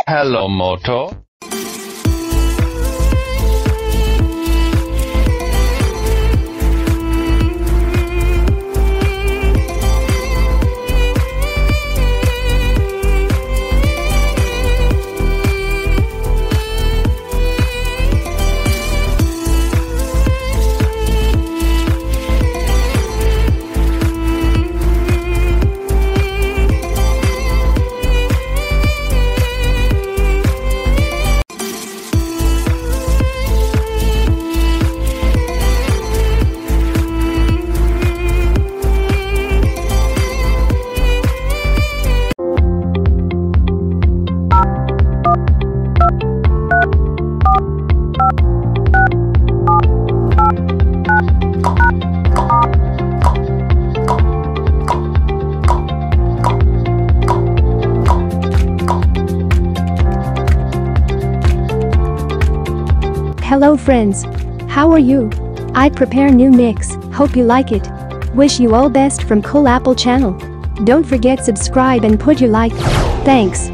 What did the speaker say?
Hello, Moto. Hello friends. How are you? I prepare new mix, hope you like it. Wish you all best from Coolapple channel. Don't forget subscribe and put your like. Thanks.